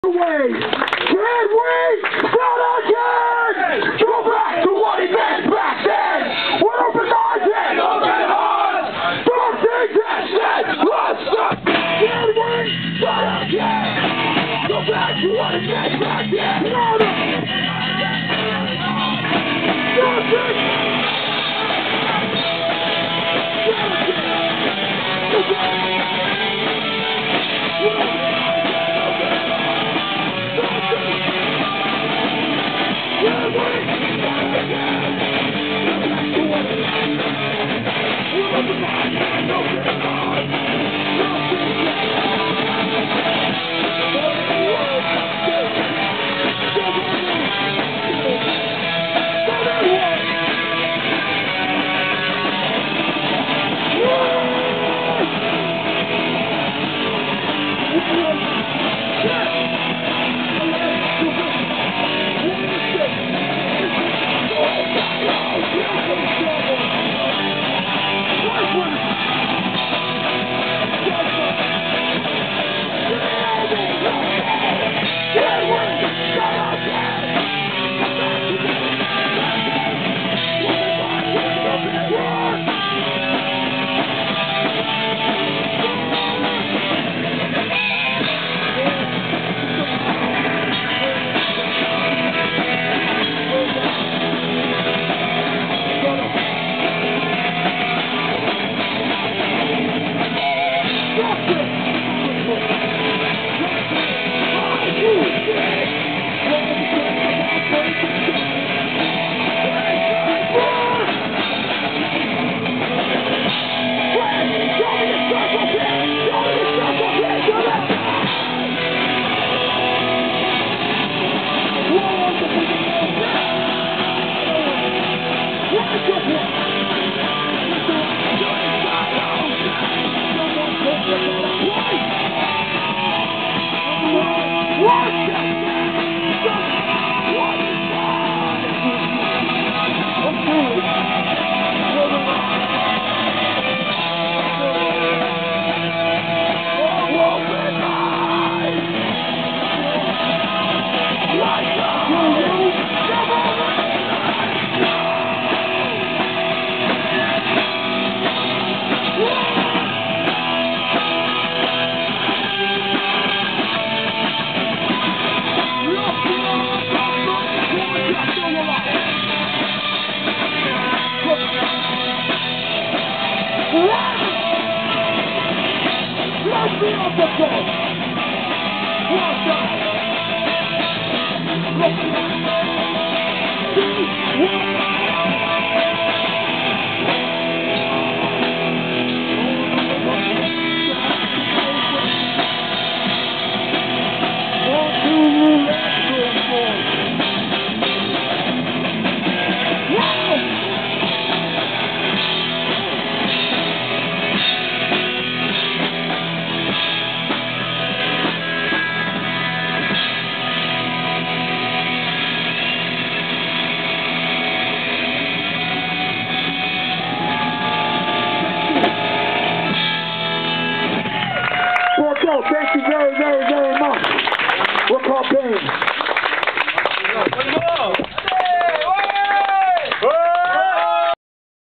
Can we start again? Go back to what it meant back then. We're open-minded, open hearts. Don't think that shit. Let's stop. Can we start again? Go back to what it meant back then. Don't think. Let's be on the